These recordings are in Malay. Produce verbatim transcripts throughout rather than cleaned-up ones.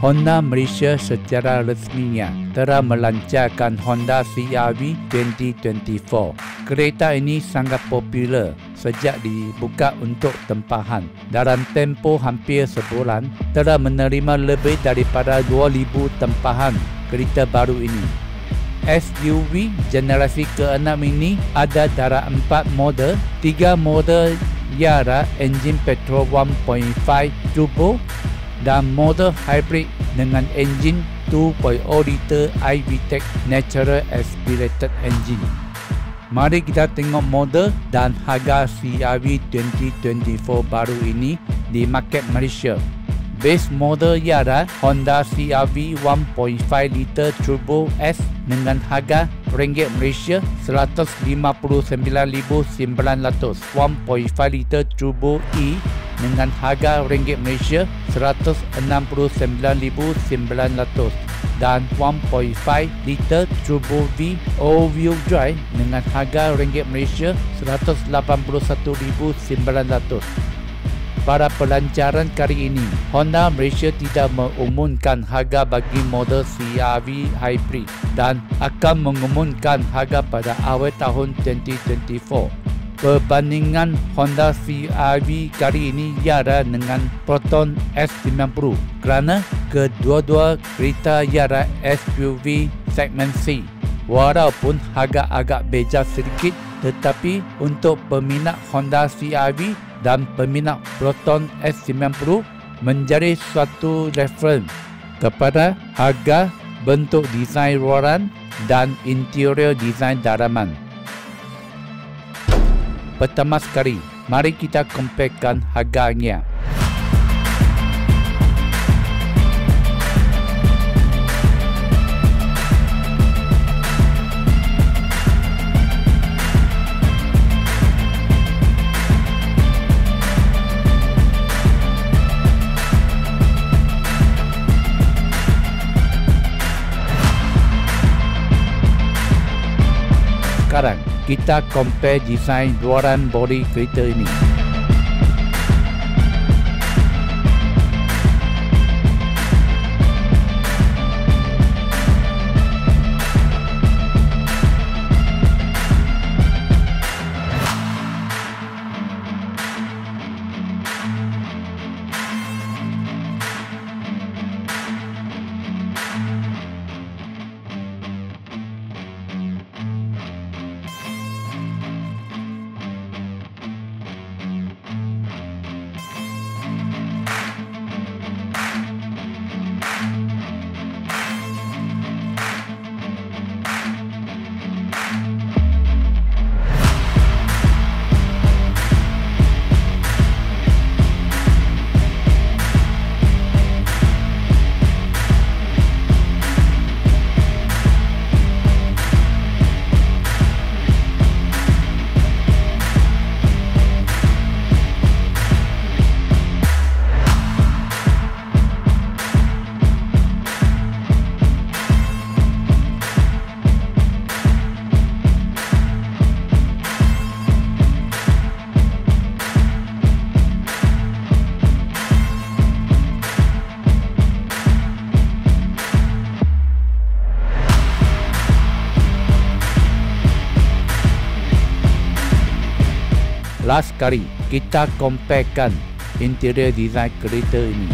Honda Malaysia secara resminya telah melancarkan Honda C R V dua ribu dua puluh empat. Kereta ini sangat popular sejak dibuka untuk tempahan. Dalam tempoh hampir sebulan, telah menerima lebih daripada dua ribu tempahan kereta baru ini. S U V generasi keenam ini ada dalam empat model, tiga model ialah enjin petrol satu titik lima turbo dan model hybrid dengan enjin dua titik nol liter I V T E C Natural Aspirated Engine. Mari kita tengok model dan harga C R V dua ribu dua puluh empat baru ini di market Malaysia. Base model ialah Honda C R V satu titik lima liter Turbo S dengan harga ringgit Malaysia seratus lima puluh sembilan ribu sembilan ratus, satu titik lima liter Turbo E dengan harga ringgit Malaysia seratus enam puluh sembilan ribu sembilan ratus dan satu titik lima liter Turbo V all-wheel drive dengan harga ringgit Malaysia seratus lapan puluh satu ribu sembilan ratus. Pada pelancaran kali ini, Honda Malaysia tidak mengumumkan harga bagi model C R V Hybrid dan akan mengumumkan harga pada awal tahun dua ribu dua puluh empat. Perbandingan Honda C R V kali ini ialah dengan Proton S sembilan puluh kerana kedua-dua kereta ialah S U V segmen C. Walaupun harga agak beza sedikit, tetapi untuk peminat Honda C R V dan peminat Proton S sembilan puluh menjadi suatu referens kepada harga, bentuk desain luaran dan interior desain dalaman. Pertama sekali, mari kita comparekan harganya. Sekarang kita compare desain luaran bodi kereta ini. Last kali kita comparekan interior design kereta ini.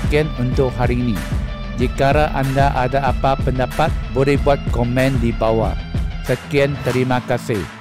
sekian untuk hari ini. Jika anda ada apa pendapat, boleh buat komen di bawah. Sekian, terima kasih.